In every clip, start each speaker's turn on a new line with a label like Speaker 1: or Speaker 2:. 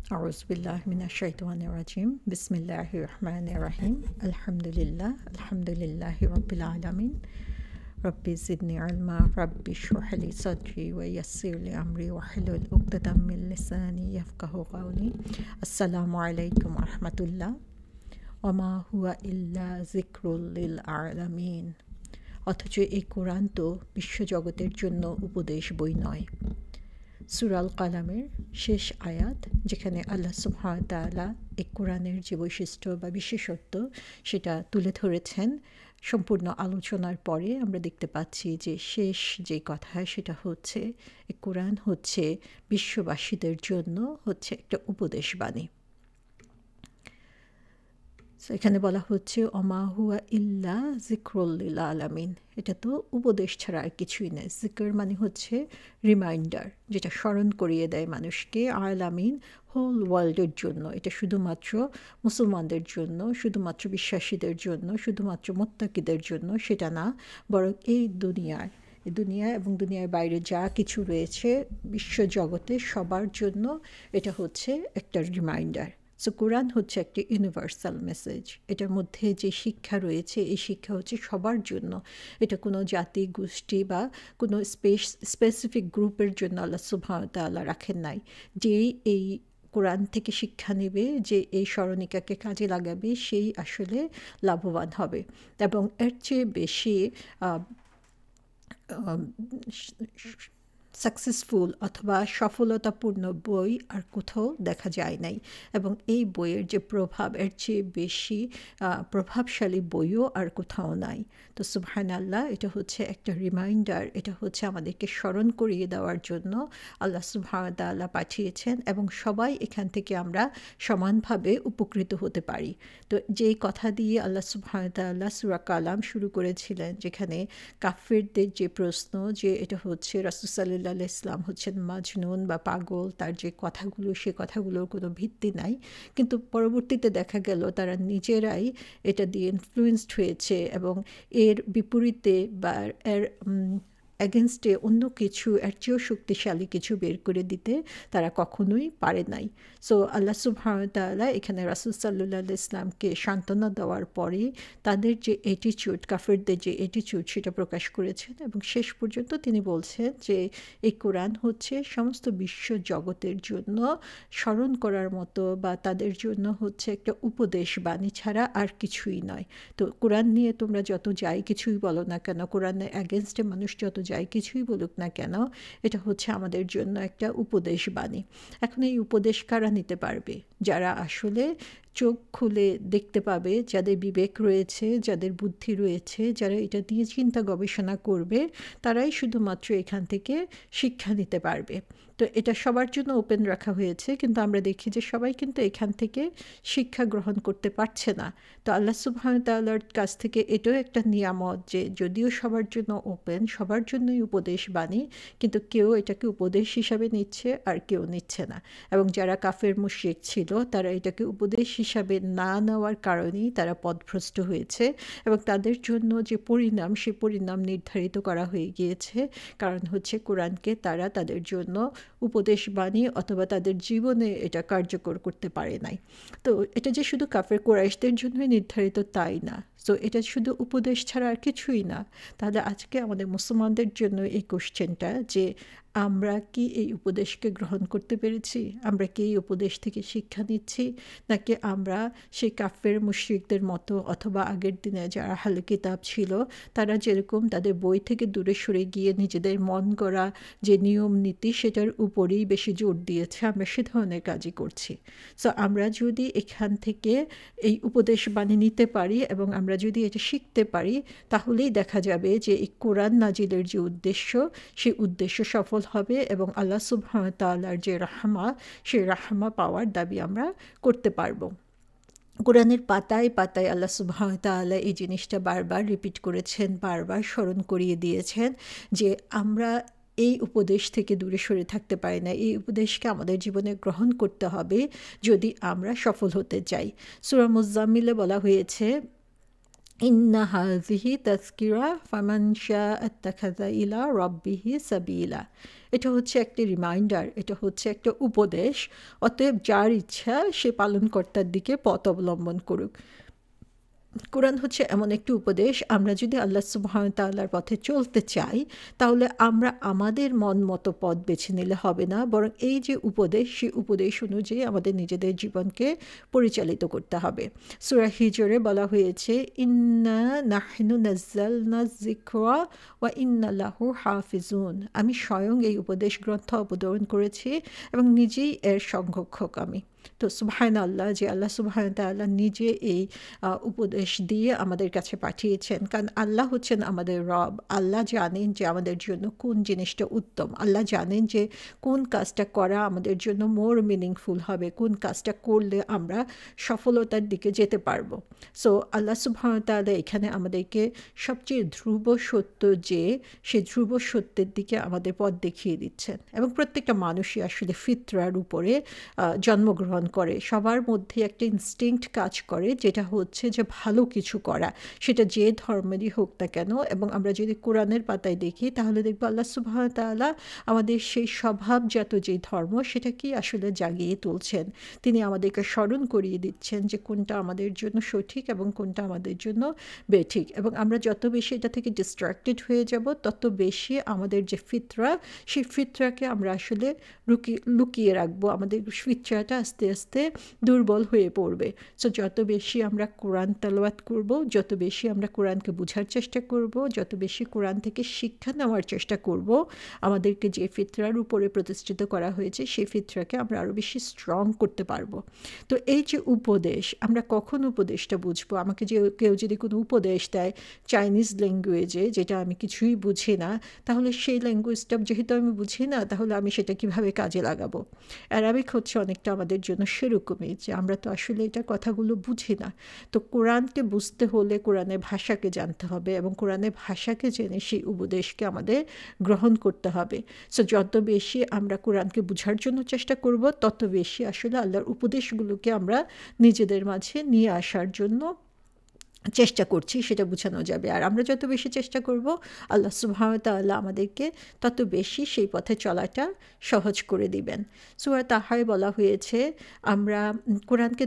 Speaker 1: আউযুবিল্লাহিমিনাশ-শাইতানির-রাজীম। বিসমিল্লাহির-রহমানির-রহিম। আলহামদুলিল্লাহি রাব্বিল আলামিন। রব্বি জিদনি ইলমা রাব্বি ইশরাহ লি সাদরি ওয়া ইয়াসসির লি আমরি ওয়াহলুল উকদাতাম মিন লিসানি ইয়াফকাহু কাওলি। আসসালামু আলাইকুম ওয়া রাহমাতুল্লাহ। ওয়া মা হুয়া ইল্লা যিকরুল লিল আলামিন। অথচ এই কোরআন তো বিশ্বজগতের জন্য উপদেশ বই নয়। সূরা আল কালামের শেষ আয়াত, যেখানে আল্লাহ সুবহানাহু ওয়া তাআলা এই কোরআনের যে বৈশিষ্ট্য বা বিশেষত্ব সেটা তুলে ধরেছেন, সম্পূর্ণ আলোচনার পরে আমরা দেখতে পাচ্ছি যে শেষ যে কথা সেটা হচ্ছে এই কোরআন হচ্ছে বিশ্ববাসীদের জন্য হচ্ছে একটা উপদেশবাণী। এখানে বলা হচ্ছে ওমা হুয়া ইল্লা যিকরুল লিল আলামিন। এটা তো উপদেশ ছাড়া আর কিছুই নয়। যিকর মানে হচ্ছে রিমাইন্ডার, যেটা স্মরণ করিয়ে দেয় মানুষকে। আলামিন হোল ওয়ার্ল্ডের জন্য, এটা শুধুমাত্র মুসলমানদের জন্য, শুধুমাত্র বিশ্বাসীদের জন্য, শুধুমাত্র মুত্তাকিদের জন্য সেটা না, বরং এই দুনিয়া এবং দুনিয়ার বাইরে যা কিছু রয়েছে বিশ্বজগতে সবার জন্য এটা হচ্ছে একটা রিমাইন্ডার। সো কোরআন হচ্ছে একটি ইউনিভার্সাল মেসেজ। এটার মধ্যে যে শিক্ষা রয়েছে এই শিক্ষা হচ্ছে সবার জন্য। এটা কোনো জাতি গোষ্ঠী বা কোনো স্পেসিফিক গ্রুপের জন্য আল্লাহ সুবহানাহু ওয়া তাআলা রাখেন নাই। যেই এই কোরআন থেকে শিক্ষা নেবে, যে এই স্মরণিকাকে কাজে লাগাবে, সেই আসলে লাভবান হবে। এবং এর চেয়ে বেশি সাকসেসফুল অথবা সফলতাপূর্ণ বই আর কোথাও দেখা যায় নাই। এবং এই বইয়ের যে প্রভাব, এর চেয়ে বেশি প্রভাবশালী বইও আর কোথাও নাই। তো সুবহানাল্লাহ, এটা হচ্ছে একটা রিমাইন্ডার, এটা হচ্ছে আমাদেরকে স্মরণ করিয়ে দেওয়ার জন্য আল্লাহ সুবহানাহু ওয়া তাআলা পাঠিয়েছেন, এবং সবাই এখান থেকে আমরা সমানভাবে উপকৃত হতে পারি। তো যেই কথা দিয়ে আল্লাহ সুবহানাহু ওয়া তাআলা সূরা কালাম শুরু করেছিলেন, যেখানে কাফিরদের যে প্রশ্ন যে এটা হচ্ছে রাসূল সাল্লাল্লাহু আলাইহি ওয়াসাল্লাম হচ্ছেন মাজনুন বা পাগল, তার যে কথাগুলো সে কথাগুলোর কোনো ভিত্তি নাই, কিন্তু পরবর্তীতে দেখা গেল তারা নিজেরাই এটা দিয়ে ইনফ্লুয়েন্সড হয়েছে এবং এর বিপরীতে বা এর অ্যাগেনস্টে অন্য কিছু এর চেয়েও শক্তিশালী কিছু বের করে দিতে তারা কখনোই পারে নাই। সো আল্লাহ সুবহানাহু ওয়া তাআলা এখানে রাসূল সাল্লাল্লাহু আলাইহি ওয়াসাল্লামকে সান্ত্বনা দেওয়ার পরে তাদের যে অ্যাটিটিউড, কাফিরদের যে অ্যাটিটিউড সেটা প্রকাশ করেছেন, এবং শেষ পর্যন্ত তিনি বলছেন যে এই কোরআন হচ্ছে সমস্ত বিশ্ব জগতের জন্য স্মরণ করার মতো বা তাদের জন্য হচ্ছে একটা উপদেশ বাণী ছাড়া আর কিছুই নয়। তো কোরআন নিয়ে তোমরা যত যাই কিছুই বলো না কেন, কোরআনের অ্যাগেনস্টে মানুষ যত যাই কিছুই বলুক না কেন, এটা হচ্ছে আমাদের জন্য একটা উপদেশ বাণী। এখন এই উপদেশ কারা নিতে পারবে? যারা আসলে চোখ খুলে দেখতে পাবে, যাদের বিবেক রয়েছে, যাদের বুদ্ধি রয়েছে, যারা এটা নিয়ে চিন্তা গবেষণা করবে, তারাই শুধুমাত্র এখান থেকে শিক্ষা নিতে পারবে। তো এটা সবার জন্য ওপেন রাখা হয়েছে, কিন্তু আমরা দেখি যে সবাই কিন্তু এখান থেকে শিক্ষা গ্রহণ করতে পারছে না। তো আল্লাহ সুবহানাহু ওয়া তাআলার কাছ থেকে এটাও একটা নিয়ামত যে যদিও সবার জন্য ওপেন, সবার জন্যই উপদেশ বাণী, কিন্তু কেউ এটাকে উপদেশ হিসাবে নিচ্ছে আর কেউ নিচ্ছে না। এবং যারা কাফের মুশরিক ছিল তারা এটাকে উপদেশ হিসাবে না নেওয়ার কারণেই তারা পথভ্রষ্ট হয়েছে, এবং তাদের জন্য যে পরিণাম, সে পরিণাম নির্ধারিত করা হয়ে গিয়েছে। কারণ হচ্ছে কোরআনকে তারা তাদের জন্য উপদেশ বাণী অথবা তাদের জীবনে এটা কার্যকর করতে পারে নাই। তো এটা যে শুধু কাফের কুরাইশদের জন্যই নির্ধারিত তাই না। সো এটা শুধু উপদেশ ছাড়া আর কিছুই না। তাহলে আজকে আমাদের মুসলমানদের জন্য এই কোশ্চেনটা যে আমরা কি এই উপদেশকে গ্রহণ করতে পেরেছি? আমরা কি এই উপদেশ থেকে শিক্ষা নিচ্ছি? নাকি আমরা সেই কাফের মুশরিকদের মতো অথবা আগের দিনে যারা আহলে কিতাব ছিল তারা যেরকম তাদের বই থেকে দূরে সরে গিয়ে নিজেদের মন গড়া যে নিয়ম নীতি সেটার উপরেই বেশি জোর দিয়েছে, আমরা সে ধরনের কাজই করছি। সো আমরা যদি এখান থেকে এই উপদেশ বাণী নিতে পারি এবং আমরা যদি এটা শিখতে পারি, তাহলেই দেখা যাবে যে এই কোরআন নাজিলের যে উদ্দেশ্য, সেই উদ্দেশ্য সফল হবে এবং আল্লাহ সুবহানাহু ওয়া তাআলার যে রাহমা, সেই রাহমা পাওয়ার দাবি আমরা করতে পারবো। কোরআনের পাতায় পাতায় আল্লাহ সুবহানাহু ওয়া তাআলা এই জিনিসটা বারবার রিপিট করেছেন, বারবার স্মরণ করিয়ে দিয়েছেন যে আমরা এই উপদেশ থেকে দূরে সরে থাকতে পারি না। এই উপদেশকে আমাদের জীবনে গ্রহণ করতে হবে যদি আমরা সফল হতে চাই। সূরা মুজাম্মিলে বলা হয়েছে ইন্না হাযিহি তাযকিরা ফামান শাআ আত্তাখাযা ইলা রাব্বিহি সাবিলা। এটা হচ্ছে একটি রিমাইন্ডার, এটা হচ্ছে একটা উপদেশ। অতএব যার ইচ্ছা সে পালনকর্তার দিকে পথ অবলম্বন করুক। কোরআন হচ্ছে এমন একটি উপদেশ, আমরা যদি আল্লাহ সুবহানাহু ওয়া তাআলার পথে চলতে চাই তাহলে আমরা আমাদের মন মতো পথ বেছে নিলে হবে না, বরং এই যে উপদেশ সেই উপদেশ অনুযায়ী আমাদের নিজেদের জীবনকে পরিচালিত করতে হবে। সূরা হিজরে বলা হয়েছে, ইন্না নাহনু নাজ্জালনা যিকরা ওয়া ইন্না লাহু হাফিজুন। আমি স্বয়ং এই উপদেশ গ্রন্থ অবতরণ করেছি এবং নিজেই এর সংরক্ষক আমি। তো সুবহানাল্লাহ, যে আল্লাহ সুবহানাহু ওয়া তাআলা নিজে এই উপদেশ দিয়ে আমাদের কাছে পাঠিয়েছেন, কারণ আল্লাহ হচ্ছেন আমাদের রব। আল্লাহ জানেন যে আমাদের জন্য কোন জিনিসটা উত্তম, আল্লাহ জানেন যে কোন কাজটা করা আমাদের জন্য মোর মিনিংফুল হবে, কোন কাজটা করলে আমরা সফলতার দিকে যেতে পারবো। সো আল্লাহ সুবহানাহু ওয়া তাআলা এখানে আমাদেরকে সবচেয়ে ধ্রুব সত্য যে সেই ধ্রুব সত্যের দিকে আমাদের পথ দেখিয়ে দিচ্ছেন। এবং প্রত্যেকটা মানুষই আসলে ফিতরার উপরে জন্মগ্রহণ করে, সবার মধ্যে একটা ইনস্টিংক্ট কাজ করে যেটা হচ্ছে যে ভালো কিছু করা, সেটা যে ধর্মেরই হোক না কেন। এবং আমরা যদি কোরআনের পাতায় দেখি তাহলে দেখব আল্লাহ সুবহানাহু ওয়া তাআলা আমাদের সেই স্বভাবজাত যে ধর্ম সেটাকেই আসলে জাগিয়ে তুলছেন। তিনি আমাদেরকে স্মরণ করিয়ে দিচ্ছেন যে কোনটা আমাদের জন্য সঠিক এবং কোনটা আমাদের জন্য বেঠিক। এবং আমরা যত বেশি এটা থেকে ডিস্ট্রাক্টেড হয়ে যাব তত বেশি আমাদের যে ফিতরা, সেই ফিতরাকে আমরা আসলে লুকিয়ে রাখবো, আমাদের ফিতরাটা আস্তে আস্তে দুর্বল হয়ে পড়বে। সো যত বেশি আমরা কোরআন তেলাওয়াত করব, যত বেশি আমরা কোরআনকে বোঝার চেষ্টা করব, যত বেশি কোরআন থেকে শিক্ষা নেওয়ার চেষ্টা করব, আমাদেরকে যে ফিতরার উপরে প্রতিষ্ঠিত করা হয়েছে সেই ফিতরাকে আমরা আরও বেশি স্ট্রং করতে পারবো। তো এই যে উপদেশ, আমরা কখন উপদেশটা বুঝবো? আমাকে যে কেউ যদি কোনো উপদেশ দেয় চাইনিজ ল্যাঙ্গুয়েজে, যেটা আমি কিছুই বুঝি না, তাহলে সেই ল্যাঙ্গুয়েজটা যেহেতু আমি বুঝি না, তাহলে আমি সেটা কিভাবে কাজে লাগাবো? অ্যারাবিক হচ্ছে অনেকটা আমাদের জন্য সেরকমই, যে আমরা তো আসলে এটা কথাগুলো বুঝি না। তো কোরআনকে বুঝতে হলে কোরআনের ভাষাকে জানতে হবে এবং কোরআনের ভাষাকে জেনে সেই উপদেশকে আমাদের গ্রহণ করতে হবে। সো যত বেশি আমরা কোরআনকে বোঝার জন্য চেষ্টা করব তত বেশি আসলে আল্লাহর উপদেশগুলোকে আমরা নিজেদের মাঝে নিয়ে আসার জন্য চেষ্টা করছি, সেটা বোঝানো যাবে। আর আমরা যত বেশি চেষ্টা করব আল্লাহ সুবহানাহু ওয়া তাআলা আমাদেরকে তত বেশি সেই পথে চলাটা সহজ করে দিবেন। সূরা তাহায় বলা হয়েছে, আমরা কোরআনকে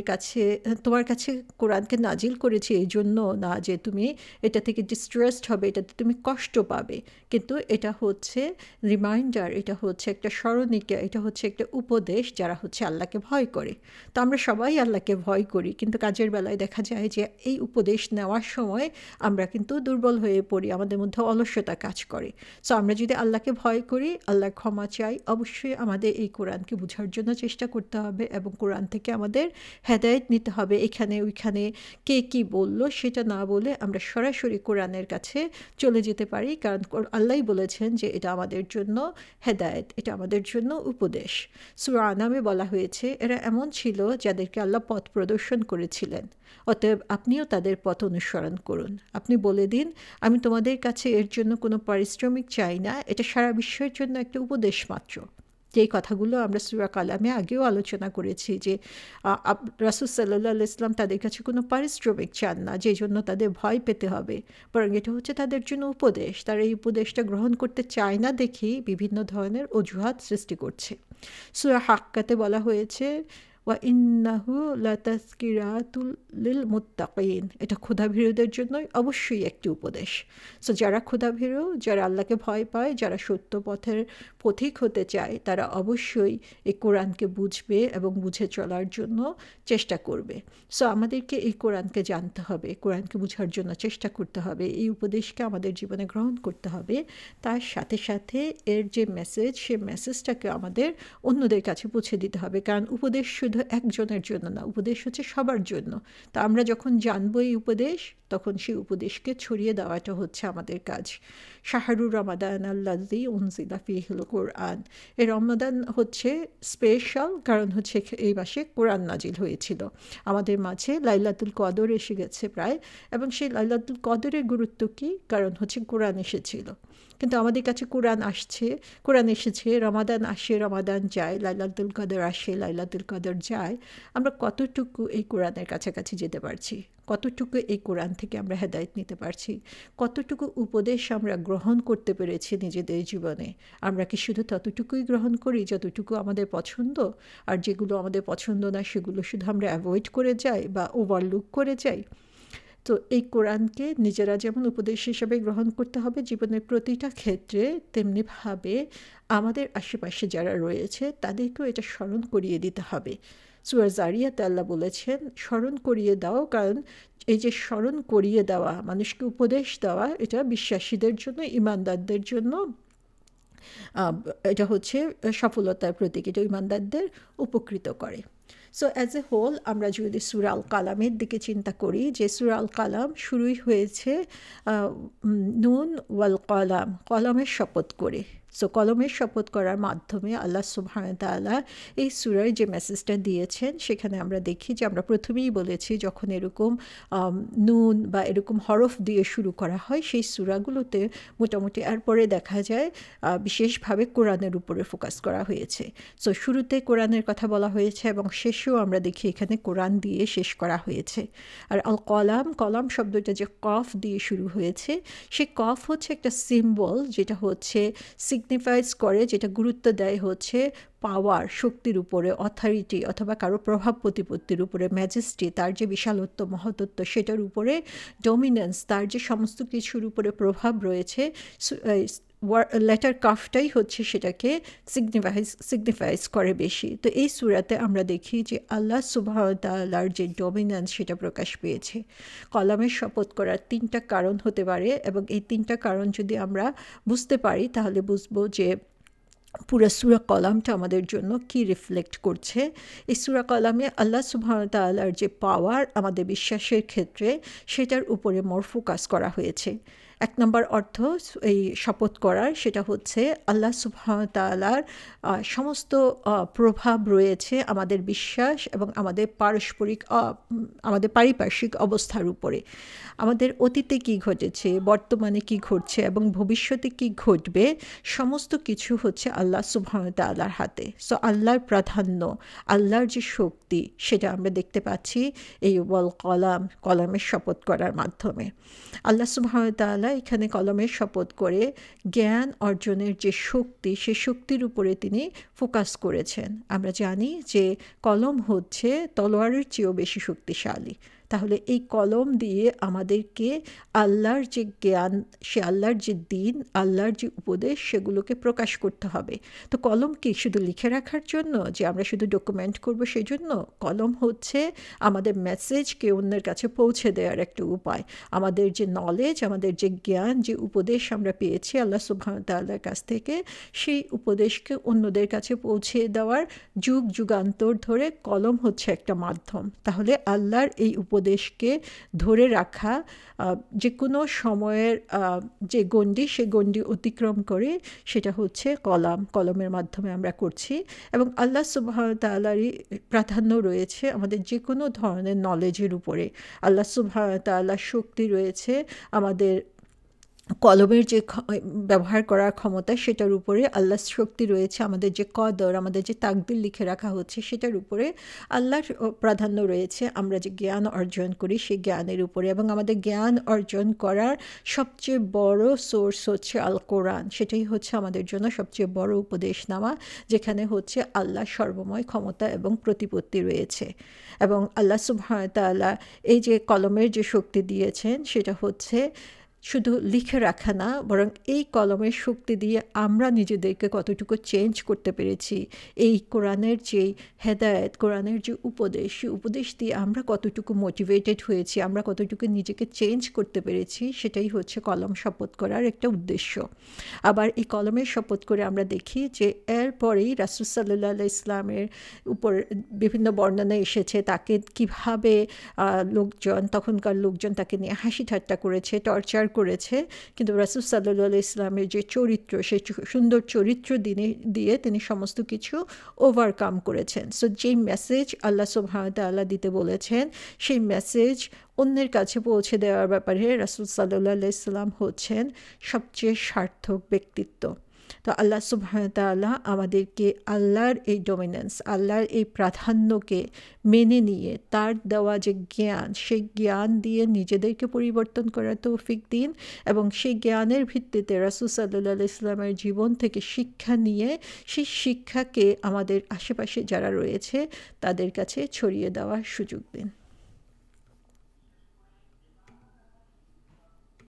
Speaker 1: তোমার কাছে কোরআনকে নাজিল করেছি এই জন্য না যে তুমি এটা থেকে ডিস্ট্রেসড হবে, এটাতে তুমি কষ্ট পাবে, কিন্তু এটা হচ্ছে রিমাইন্ডার, এটা হচ্ছে একটা স্মরণিকা, এটা হচ্ছে একটা উপদেশ যারা হচ্ছে আল্লাহকে ভয় করে। তো আমরা সবাই আল্লাহকে ভয় করি, কিন্তু কাজের বেলায় দেখা যায় যে এই উপদেশ নেওয়ার সময় আমরা কিন্তু দুর্বল হয়ে পড়ি, আমাদের মধ্যে অলস্যতা কাজ করে। সো আমরা যদি আল্লাহকে ভয় করি, আল্লাহর ক্ষমা চাই, অবশ্যই আমাদের এই কোরআনকে বোঝার জন্য চেষ্টা করতে হবে এবং কোরআন থেকে আমাদের হেদায়েত নিতে হবে। এখানে ওইখানে কে কী বললো সেটা না বলে আমরা সরাসরি কোরআনের কাছে চলে যেতে পারি, কারণ আল্লাহই বলেছেন যে এটা আমাদের জন্য হেদায়েত, এটা আমাদের জন্য উপদেশ। সূরা আনামে বলা হয়েছে, এরা এমন ছিল যাদেরকে আল্লাহ পথ প্রদর্শন করেছিলেন, অতএব আপনিও তাদের পথ অনুসরণ করুন। আপনি বলে দিন, আমি তোমাদের কাছে এর জন্য কোনো পারিশ্রমিক চাই না, এটা সারা বিশ্বের জন্য একটা উপদেশ মাত্র। যেই কথাগুলো আমরা সূরা কালামে আগেও আলোচনা করেছি যে রাসূল সাল্লাল্লাহু আলাইহি ওয়াসাল্লাম তাদের কাছে কোনো পারিশ্রমিক চান না, যেই জন্য তাদের ভয় পেতে হবে, বরং এটা হচ্ছে তাদের জন্য উপদেশ। তারা এই উপদেশটা গ্রহণ করতে চায় না দেখেই বিভিন্ন ধরনের অজুহাত সৃষ্টি করছে। সূরা হাক্কাতে বলা হয়েছে, ওয়া ইন্নাহু লাতাযকিরাতুল লিল মুত্তাকিন, এটা ক্ষুধাভীরুদের জন্যই অবশ্যই একটি উপদেশ। সো যারা ক্ষুধাভীরু, যারা আল্লাহকে ভয় পায়, যারা সত্য পথের পথিক হতে চায়, তারা অবশ্যই এই কোরআনকে বুঝবে এবং বুঝে চলার জন্য চেষ্টা করবে। সো আমাদেরকে এই কোরআনকে জানতে হবে, কোরআনকে বুঝার জন্য চেষ্টা করতে হবে, এই উপদেশকে আমাদের জীবনে গ্রহণ করতে হবে। তার সাথে সাথে এর যে মেসেজ, সেই মেসেজটাকে আমাদের অন্যদের কাছে পৌঁছে দিতে হবে, কারণ উপদেশ শুধু একজনের জন্য না, উপদেশ হচ্ছে সবার জন্য। তা আমরা যখন জানবো এই উপদেশ, তখন সেই উপদেশকে ছড়িয়ে দেওয়াটা হচ্ছে আমাদের কাজ। শাহরুর রমাদান আল্লাযী উনজিলা ফীহিল কুরআন, এই রমাদান হচ্ছে স্পেশাল, কারণ হচ্ছে এই মাসে কোরআন নাজিল হয়েছিল। আমাদের মাঝে লাইলাতুল কদর এসে গেছে প্রায়, এবং সেই লাইলাতুল কদরের গুরুত্ব কী? কারণ হচ্ছে কোরআন এসেছিল। কিন্তু আমাদের কাছে কোরআন এসেছে, রমাদান আসে, রমাদান যায়, লাইলাতুল কদর আসে, লাইলাতুল কদর যায়। আমরা কতটুকু এই কোরআনের কাছাকাছি যেতে পারছি? কতটুকু এই কোরআন থেকে আমরা হেদায়েত নিতে পারছি? কতটুকু উপদেশ আমরা গ্রহণ করতে পেরেছি নিজেদের জীবনে? আমরা কি শুধু ততটুকুই গ্রহণ করি যতটুকু আমাদের পছন্দ, আর যেগুলো আমাদের পছন্দ না সেগুলো শুধু আমরা অ্যাভয়েড করে যাই বা ওভারলুক করে যাই? তো এই কোরআনকে নিজেরা যেমন উপদেশ হিসাবে গ্রহণ করতে হবে জীবনের প্রতিটা ক্ষেত্রে, তেমনিভাবে আমাদের আশেপাশে যারা রয়েছে তাদেরকেও এটা স্মরণ করিয়ে দিতে হবে। সূরা জারিয়াতে আল্লাহ বলেছেন, স্মরণ করিয়ে দাও, কারণ এই যে স্মরণ করিয়ে দেওয়া, মানুষকে উপদেশ দেওয়া, এটা বিশ্বাসীদের জন্য, ইমানদারদের জন্য এটা হচ্ছে সফলতার প্রতীক, এটা ইমানদারদের উপকৃত করে। সো অ্যাজ এ হোল আমরা যদি সূরা আল কালামের দিকে চিন্তা করি, যে সূরা আল কালাম শুরুই হয়েছে নুন ওয়াল কলাম, কলমের শপথ করে। সো কলমের শপথ করার মাধ্যমে আল্লাহ সুবহানাহু ওয়া তাআলা এই সূরায় যে মেসেজটা দিয়েছেন, সেখানে আমরা দেখি যে আমরা প্রথমেই বলেছি যখন এরকম নুন বা এরকম হরফ দিয়ে শুরু করা হয় সেই সূরাগুলোতে মোটামুটি এরপরে দেখা যায় বিশেষভাবে কোরআনের উপরে ফোকাস করা হয়েছে। সো শুরুতে কোরআনের কথা বলা হয়েছে এবং শেষেও আমরা দেখি এখানে কোরআন দিয়ে শেষ করা হয়েছে। আর আল কলাম, কলাম শব্দটা যে কফ দিয়ে শুরু হয়েছে, সে কফ হচ্ছে একটা সিম্বল, যেটা হচ্ছে সিগনিফাইজ করে, যেটা গুরুত্ব দেয় হচ্ছে পাওয়ার, শক্তির উপরে, অথরিটি অথবা কারো প্রভাব প্রতিপত্তির উপরে, ম্যাজেস্টি, তার যে বিশালত্ব, মহত্ত্ব, সেটার উপরে ডমিনেন্স, তার যে সমস্ত কিছুর উপরে প্রভাব রয়েছে, লেটার কাফটাই হচ্ছে সেটাকে সিগনিফাইজ করে বেশি। তো এই সূরাতে আমরা দেখি যে আল্লাহ সুবহানাহু ওয়া তাআলার যে ডমিনেন্স সেটা প্রকাশ পেয়েছে। কলামের শপথ করার 3টা কারণ হতে পারে, এবং এই 3টা কারণ যদি আমরা বুঝতে পারি তাহলে বুঝবো যে পুরো সূরা কলামটা আমাদের জন্য কি রিফ্লেক্ট করছে। এই সূরা কলামে আল্লাহ সুবহানাহু ওয়া তাআলার যে পাওয়ার আমাদের বিশ্বাসের ক্ষেত্রে, সেটার উপরে মোর ফোকাস করা হয়েছে। 1 নম্বর অর্থ এই শপথ করার, সেটা হচ্ছে আল্লাহ সুবহানাহু ওয়া তাআলার সমস্ত প্রভাব রয়েছে আমাদের বিশ্বাস এবং আমাদের আমাদের পারিপার্শ্বিক অবস্থার উপরে। আমাদের অতীতে কি ঘটেছে, বর্তমানে কি ঘটছে এবং ভবিষ্যতে কি ঘটবে, সমস্ত কিছু হচ্ছে আল্লাহ সুবহানাহু ওয়া তাআলার হাতে। সো আল্লাহর প্রাধান্য, আল্লাহর যে শক্তি, সেটা আমরা দেখতে পাচ্ছি এই ওয়াল কলাম, কলামের শপথ করার মাধ্যমে। আল্লাহ সুবহানাহু ওয়া তাআলা এখানে কলমের শপথ করে জ্ঞান অর্জনের যে শক্তি, সে শক্তির উপরে তিনি ফোকাস করেছেন। আমরা জানি যে কলম হচ্ছে তলোয়ারের চেয়েও বেশি শক্তিশালী। তাহলে এই কলম দিয়ে আমাদেরকে আল্লাহর যে জ্ঞান, সে আল্লাহর যে দিন, আল্লাহর যে উপদেশ, সেগুলোকে প্রকাশ করতে হবে। তো কলম কি শুধু লিখে রাখার জন্য, যে আমরা শুধু ডকুমেন্ট করব সেজন্য? কলম হচ্ছে আমাদের মেসেজকে অন্যের কাছে পৌঁছে দেওয়ার একটা উপায়। আমাদের যে নলেজ, আমাদের যে জ্ঞান, যে উপদেশ আমরা পেয়েছি আল্লাহ সুবহানাহু ওয়া তাআলার কাছ থেকে, সেই উপদেশকে অন্যদের কাছে পৌঁছে দেওয়ার যুগ যুগান্তর ধরে কলম হচ্ছে একটা মাধ্যম। তাহলে আল্লাহর এই উপদেশকে ধরে রাখা, যে কোনো সময়ের যে গণ্ডি, সে গণ্ডি অতিক্রম করে, সেটা হচ্ছে কলমের মাধ্যমে আমরা করছি। এবং আল্লাহ সুবহানাহু ওয়া তাআলারই প্রাধান্য রয়েছে আমাদের যে কোনো ধরনের নলেজের উপরে। আল্লাহ সুবহানাহু ওয়া তাআলার শক্তি রয়েছে আমাদের কলমের যে ব্যবহার করার ক্ষমতা, সেটার উপরে। আল্লাহর শক্তি রয়েছে আমাদের যে কদর, আমাদের যে তাকদির লিখে রাখা হচ্ছে, সেটার উপরে। আল্লাহর প্রাধান্য রয়েছে আমরা যে জ্ঞান অর্জন করি, সেই জ্ঞানের উপরে। এবং আমাদের জ্ঞান অর্জন করার সবচেয়ে বড় সোর্স হচ্ছে আল কোরআন। সেটাই হচ্ছে আমাদের জন্য সবচেয়ে বড় উপদেশনামা, যেখানে হচ্ছে আল্লাহ সর্বময় ক্ষমতা এবং প্রতিপত্তি রয়েছে। এবং আল্লাহ সুবহানাহু ওয়া তাআলা এই যে কলমের যে শক্তি দিয়েছেন, সেটা হচ্ছে শুধু লিখে রাখা না, বরং এই কলমের শক্তি দিয়ে আমরা নিজেদেরকে কতটুকু চেঞ্জ করতে পেরেছি, এই কোরআনের যে হেদায়েত, কোরআনের যে উপদেশ, সেই উপদেশ দিয়ে আমরা কতটুকু মোটিভেটেড হয়েছি, আমরা কতটুকু নিজেকে চেঞ্জ করতে পেরেছি, সেটাই হচ্ছে কলম শপথ করার একটা উদ্দেশ্য। আবার এই কলমের শপথ করে আমরা দেখি যে এরপরেই রাসূল সাল্লাল্লাহু আলাইহি ইসলামের উপর বিভিন্ন বর্ণনা এসেছে, তাকে কিভাবে তখনকার লোকজন তাকে নিয়ে হাসি ঠাট্টা করেছে, টর্চার করেছে, কিন্তু রাসূল সাল্লাল্লাহু আলাইহি ইসলামের যে চরিত্র, সেই সুন্দর চরিত্র দিয়ে তিনি সমস্ত কিছু ওভারকাম করেছেন। সো যেই মেসেজ আল্লাহ সুবহানাহু ওয়া তাআলা দিতে বলেছেন, সেই মেসেজ অন্যের কাছে পৌঁছে দেওয়ার ব্যাপারে রাসূল সাল্লাল্লাহু আলাইহি সাল্লাম হচ্ছেন সবচেয়ে সার্থক ব্যক্তিত্ব। তো আল্লাহ সুবহানাহু ওয়া তাআলা আমাদেরকে আল্লাহর এই ডমিনেন্স, আল্লাহর এই প্রাধান্যকে মেনে নিয়ে তার দেওয়া যে জ্ঞান, সেই জ্ঞান দিয়ে নিজেদেরকে পরিবর্তন করার তৌফিক দিন, এবং সেই জ্ঞানের ভিত্তিতে রাসূল সাল্লাল্লাহু আলাইহি ওয়াসাল্লামের জীবন থেকে শিক্ষা নিয়ে সেই শিক্ষাকে আমাদের আশেপাশে যারা রয়েছে তাদের কাছে ছড়িয়ে দেওয়ার সুযোগ দিন।